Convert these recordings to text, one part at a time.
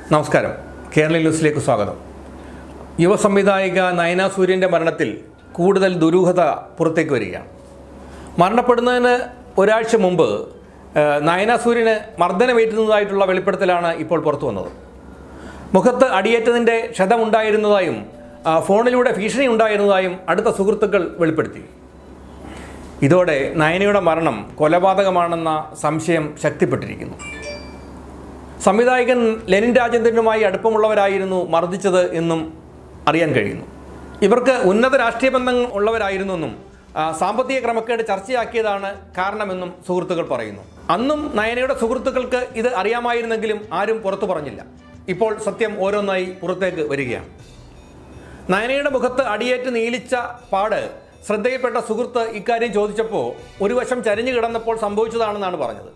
നമസ്കാരം. കേരള ന്യൂസിലേക്ക് സ്വാഗതം. യുവ സംവിധായിക നയനാസൂര്യൻ്റെ മരണത്തിൽ കൂടുതൽ ദുരൂഹത പുറത്തേക്ക് വരികയാണ്. മരണപ്പെടുന്നതിന് ഒരാഴ്ച മുമ്പ് നയനാസൂര്യന് മർദ്ദനമേറ്റുന്നതായിട്ടുള്ള വെളിപ്പെടുത്തലാണ് ഇപ്പോൾ പുറത്തു വന്നത്. മുഖത്ത് അടിയേറ്റതിൻ്റെ ക്ഷതമുണ്ടായിരുന്നതായും ഫോണിലൂടെ ഭീഷണി ഉണ്ടായിരുന്നതായും അടുത്ത സുഹൃത്തുക്കൾ വെളിപ്പെടുത്തി. ഇതോടെ നയനയുടെ മരണം കൊലപാതകമാണെന്ന സംശയം ശക്തിപ്പെട്ടിരിക്കുന്നു. സംവിധായകൻ ലെനിൻ രാജേന്ദ്രനുമായി അടുപ്പമുള്ളവരായിരുന്നു മർദ്ദിച്ചത് എന്നും അറിയാൻ കഴിയുന്നു. ഇവർക്ക് ഉന്നത രാഷ്ട്രീയ ബന്ധം ഉള്ളവരായിരുന്നെന്നും സാമ്പത്തിക ക്രമക്കേട് ചർച്ചയാക്കിയതാണ് കാരണമെന്നും സുഹൃത്തുക്കൾ പറയുന്നു. അന്നും നയനയുടെ സുഹൃത്തുക്കൾക്ക് ഇത് അറിയാമായിരുന്നെങ്കിലും ആരും പുറത്തു പറഞ്ഞില്ല. ഇപ്പോൾ സത്യം ഓരോന്നായി പുറത്തേക്ക് വരികയാണ്. നയനയുടെ മുഖത്ത് അടിയേറ്റ് നീലിച്ച പാട് ശ്രദ്ധയിൽപ്പെട്ട സുഹൃത്ത് ഇക്കാര്യം ചോദിച്ചപ്പോൾ ഒരു വശം ചരിഞ്ഞു കിടന്നപ്പോൾ സംഭവിച്ചതാണെന്നാണ് പറഞ്ഞത്.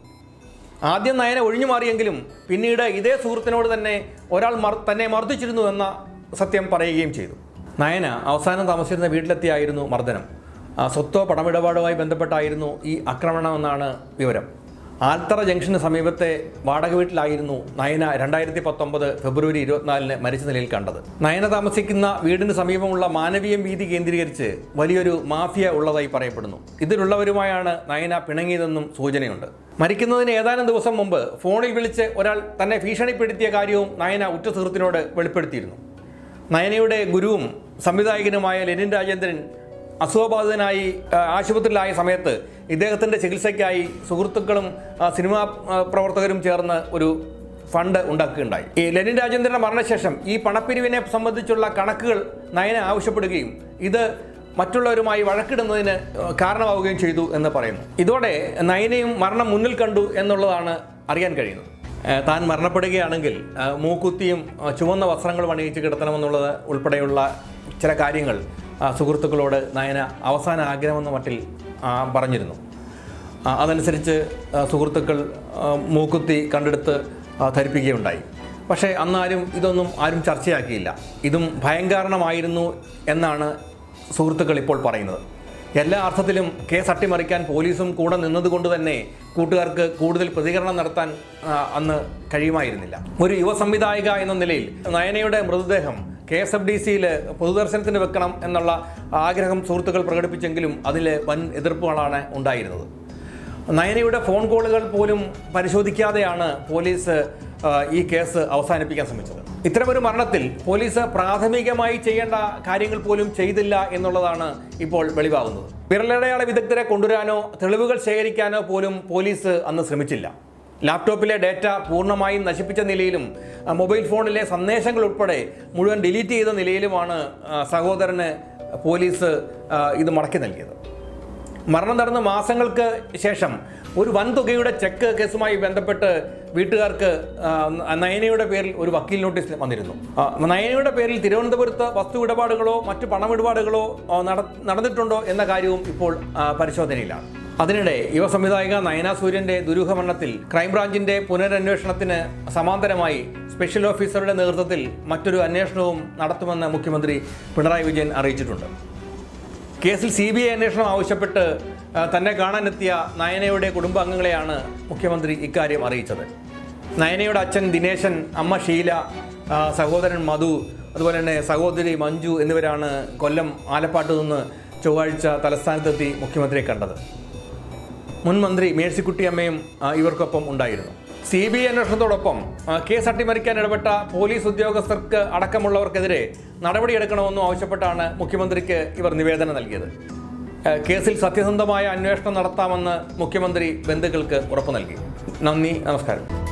ആദ്യം നയന ഒഴിഞ്ഞു മാറിയെങ്കിലും പിന്നീട് ഇതേ സുഹൃത്തിനോട് തന്നെ ഒരാൾ തന്നെ മർദ്ദിച്ചിരുന്നു എന്ന സത്യം പറയുകയും ചെയ്തു. നയന അവസാനം താമസിച്ചിരുന്ന വീട്ടിലെത്തിയായിരുന്നു മർദ്ദനം. സ്വത്തോ പണമിടപാടുമായി ബന്ധപ്പെട്ടായിരുന്നു ഈ ആക്രമണമെന്നാണ് വിവരം. ആൽത്തറ ജംഗ്ഷന് സമീപത്തെ വാടക വീട്ടിലായിരുന്നു നയന 2019 ഫെബ്രുവരി 24 മരിച്ച നിലയിൽ കണ്ടത്. നയന താമസിക്കുന്ന വീടിന് സമീപമുള്ള മാനവീയം വീതി കേന്ദ്രീകരിച്ച് വലിയൊരു മാഫിയ ഉള്ളതായി പറയപ്പെടുന്നു. ഇതിലുള്ളവരുമായാണ് നയന പിണങ്ങിയതെന്നും സൂചനയുണ്ട്. മരിക്കുന്നതിന് ഏതാനും ദിവസം മുമ്പ് ഫോണിൽ വിളിച്ച് ഒരാൾ തന്നെ ഭീഷണിപ്പെടുത്തിയ കാര്യവും നയന ഉറ്റ സുഹൃത്തിനോട് വെളിപ്പെടുത്തിയിരുന്നു. നയനയുടെ ഗുരുവും സംവിധായകനുമായ ലെനിൻ രാജേന്ദ്രൻ അസുഖബാധിതനായി ആശുപത്രിയിലായ സമയത്ത് ഇദ്ദേഹത്തിൻ്റെ ചികിത്സയ്ക്കായി സുഹൃത്തുക്കളും സിനിമാ പ്രവർത്തകരും ചേർന്ന് ഒരു ഫണ്ട് ഉണ്ടാക്കുകയുണ്ടായി. ഈ ലെനിൻ രാജേന്ദ്രൻ്റെ മരണശേഷം ഈ പണപ്പിരിവിനെ സംബന്ധിച്ചുള്ള കണക്കുകൾ നയന ആവശ്യപ്പെടുകയും ഇത് മറ്റുള്ളവരുമായി വഴക്കിടുന്നതിന് കാരണമാവുകയും ചെയ്തു എന്ന് പറയുന്നു. ഇതോടെ നയനയും മരണം മുന്നിൽ കണ്ടു എന്നുള്ളതാണ് അറിയാൻ കഴിയുന്നത്. താൻ മരണപ്പെടുകയാണെങ്കിൽ മൂക്കുത്തിയും ചുവന്ന വസ്ത്രങ്ങളും അണിയിച്ച് കിടത്തണമെന്നുള്ളത് ഉൾപ്പെടെയുള്ള ചില കാര്യങ്ങൾ സുഹൃത്തുക്കളോട് നയന അവസാന ആഗ്രഹമെന്ന മട്ടിൽ പറഞ്ഞിരുന്നു. അതനുസരിച്ച് സുഹൃത്തുക്കൾ മൂക്കുത്തി കണ്ടെടുത്ത് ധരിപ്പിക്കുകയുണ്ടായി. പക്ഷേ അന്നാരും ഇതൊന്നും ആരും ചർച്ചയാക്കിയില്ല. ഇതും ഭയങ്കരമായിരുന്നു എന്നാണ് സുഹൃത്തുക്കൾ ഇപ്പോൾ പറയുന്നത്. എല്ലാ അർത്ഥത്തിലും കേസ് അട്ടിമറിക്കാൻ പോലീസും കൂടെ നിന്നതുകൊണ്ട് തന്നെ കൂട്ടുകാർക്ക് കൂടുതൽ പ്രതികരണം നടത്താൻ അന്ന് കഴിയുമായിരുന്നില്ല. ഒരു യുവ സംവിധായിക എന്ന നിലയിൽ നയനയുടെ മൃതദേഹം KSFDCയിൽ പൊതുദർശനത്തിന് വെക്കണം എന്നുള്ള ആഗ്രഹം സുഹൃത്തുക്കൾ പ്രകടിപ്പിച്ചെങ്കിലും അതിൽ വൻ എതിർപ്പുകളാണ് ഉണ്ടായിരുന്നത്. നയനയുടെ ഫോൺ കോളുകൾ പോലും പരിശോധിക്കാതെയാണ് പോലീസ് ഈ കേസ് അവസാനിപ്പിക്കാൻ ശ്രമിച്ചത്. ഇത്തരമൊരു മരണത്തിൽ പോലീസ് പ്രാഥമികമായി ചെയ്യേണ്ട കാര്യങ്ങൾ പോലും ചെയ്തില്ല എന്നുള്ളതാണ് ഇപ്പോൾ വെളിവാകുന്നത്. വിരലടയാള വിദഗ്ധരെ കൊണ്ടുവരാനോ തെളിവുകൾ ശേഖരിക്കാനോ പോലും പോലീസ് അന്ന് ശ്രമിച്ചില്ല. ലാപ്ടോപ്പിലെ ഡേറ്റ പൂർണ്ണമായും നശിപ്പിച്ച നിലയിലും മൊബൈൽ ഫോണിലെ സന്ദേശങ്ങൾ ഉൾപ്പെടെ മുഴുവൻ ഡിലീറ്റ് ചെയ്ത നിലയിലുമാണ് സഹോദരന് പോലീസ് ഇത് മടക്കി നൽകിയത്. മരണം നടന്ന മാസങ്ങൾക്ക് ശേഷം ഒരു വൻതുകയുടെ ചെക്ക് കേസുമായി ബന്ധപ്പെട്ട് വീട്ടുകാർക്ക് നയനയുടെ പേരിൽ ഒരു വക്കീൽ നോട്ടീസ് വന്നിരുന്നു. നയനയുടെ പേരിൽ തിരുവനന്തപുരത്ത് വസ്തു ഇടപാടുകളോ മറ്റു പണമിടപാടുകളോ നടന്നിട്ടുണ്ടോ എന്ന കാര്യവും ഇപ്പോൾ പരിശോധനയിലാണ്. അതിനിടെ യുവ സംവിധായിക നയനാസൂര്യൻ്റെ ദുരൂഹ മരണത്തിൽ ക്രൈംബ്രാഞ്ചിൻ്റെ പുനരന്വേഷണത്തിന് സമാന്തരമായി സ്പെഷ്യൽ ഓഫീസറുടെ നേതൃത്വത്തിൽ മറ്റൊരു അന്വേഷണവും നടത്തുമെന്ന് മുഖ്യമന്ത്രി പിണറായി വിജയൻ അറിയിച്ചിട്ടുണ്ട്. കേസിൽ CBI അന്വേഷണം ആവശ്യപ്പെട്ട് തന്നെ കാണാനെത്തിയ നയനയുടെ കുടുംബാംഗങ്ങളെയാണ് മുഖ്യമന്ത്രി ഇക്കാര്യം അറിയിച്ചത്. നയനയുടെ അച്ഛൻ ദിനേശൻ, അമ്മ ഷീല, സഹോദരൻ മധു, അതുപോലെ തന്നെ സഹോദരി മഞ്ജു എന്നിവരാണ് കൊല്ലം ആലപ്പാട്ട് നിന്ന് ചൊവ്വാഴ്ച തലസ്ഥാനത്തെത്തി മുഖ്യമന്ത്രിയെ കണ്ടത്. മുൻ മന്ത്രി മേഴ്സിക്കുട്ടിയമ്മയും ഇവർക്കൊപ്പം ഉണ്ടായിരുന്നു. CBI അന്വേഷണത്തോടൊപ്പം കേസ് അട്ടിമറിക്കാൻ ഇടപെട്ട പോലീസ് ഉദ്യോഗസ്ഥർക്ക് അടക്കമുള്ളവർക്കെതിരെ നടപടിയെടുക്കണമെന്നും ആവശ്യപ്പെട്ടാണ് മുഖ്യമന്ത്രിക്ക് ഇവർ നിവേദനം നൽകിയത്. കേസിൽ സത്യസന്ധമായ അന്വേഷണം നടത്താമെന്ന് മുഖ്യമന്ത്രി ബന്ധുക്കൾക്ക് ഉറപ്പു നൽകി. നന്ദി, നമസ്കാരം.